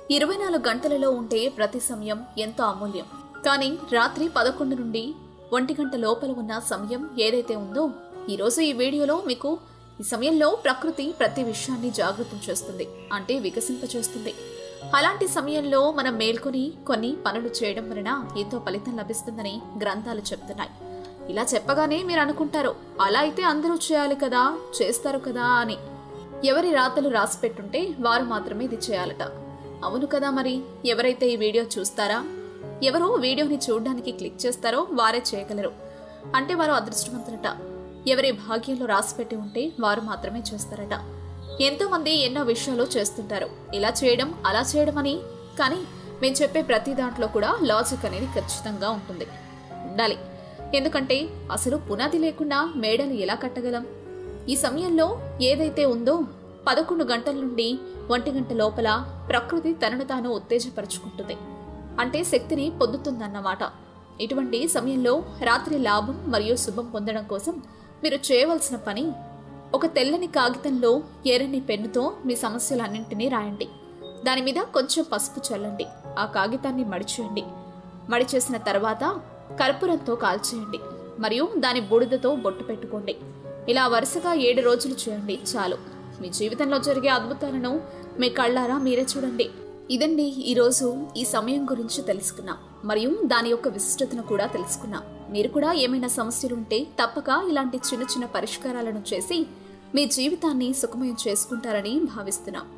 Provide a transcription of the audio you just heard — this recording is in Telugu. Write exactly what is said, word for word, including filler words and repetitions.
ఇరవై నాలుగు గంటలలో ఉంటే ప్రతి సమయం ఎంతో అమూల్యం. కానీ రాత్రి పదకొండు నుండి ఒంటి గంట లోపల ఉన్న సమయం ఏదైతే ఉందో, ఈరోజు ఈ వీడియోలో మీకు ఈ సమయంలో ప్రకృతి ప్రతి విషయాన్ని జాగృతం చేస్తుంది, అంటే వికసింపచేస్తుంది. అలాంటి సమయంలో మనం మేల్కొని కొన్ని పనులు చేయడం వలన ఎంతో ఫలితం లభిస్తుందని గ్రంథాలు చెప్తున్నాయి. ఇలా చెప్పగానే మీరు అనుకుంటారు, అలా అయితే అందరూ చేయాలి కదా, చేస్తారు కదా అని. ఎవరి రాతలు రాసి పెట్టుంటే వారు మాత్రమే ఇది చేయాలట. అవును కదా, మరి ఎవరైతే ఈ వీడియో చూస్తారా, ఎవరో వీడియోని చూడడానికి క్లిక్ చేస్తారో వారే చేయగలరు. అంటే వారు అదృష్టవంతులట. ఎవరి భాగ్యంలో రాసిపెట్టి ఉంటే వారు మాత్రమే చేస్తారట. ఎంతో మంది ఎన్నో విషయాలు చేస్తుంటారు, ఇలా చేయడం అలా చేయడం అని. కానీ మేము చెప్పే ప్రతి దాంట్లో కూడా లాజిక్ అనేది ఖచ్చితంగా ఉంటుంది, ఉండాలి. ఎందుకంటే అసలు పునాది లేకుండా మేడలు ఎలా కట్టగలం? ఈ సమయంలో ఏదైతే ఉందో పదకొండు గంటల నుండి ఒంటి గంట లోపల ప్రకృతి తనను తాను ఉత్తేజపరుచుకుంటుంది, అంటే శక్తిని పొందుతుందన్నమాట. ఇటువంటి సమయంలో రాత్రి లాభం మరియు శుభం పొందడం కోసం మీరు చేయవలసిన పని, ఒక తెల్లని కాగితంలో ఎర్రని పెన్నుతో మీ సమస్యలన్నింటినీ రాయండి. దాని మీద కొంచెం పసుపు చల్లండి. ఆ కాగితాన్ని మడిచేయండి. మడిచేసిన తర్వాత కర్పూరంతో కాల్చేయండి మరియు దాని బూడిదతో బొట్టు పెట్టుకోండి. ఇలా వరుసగా ఏడు రోజులు చేయండి, చాలు. మీ జీవితంలో జరిగే అద్భుతాలను మీ కళ్ళారా మీరే చూడండి. ఇదండి ఈరోజు ఈ సమయం గురించి తెలుసుకున్నాం, మరియు దాని యొక్క విశిష్టతను కూడా తెలుసుకున్నాం. మీరు కూడా ఏమైనా సమస్యలు ఉంటే తప్పక ఇలాంటి చిన్న చిన్న పరిష్కారాలను చేసి మీ జీవితాన్ని సుఖమయం చేసుకుంటారని భావిస్తున్నాం.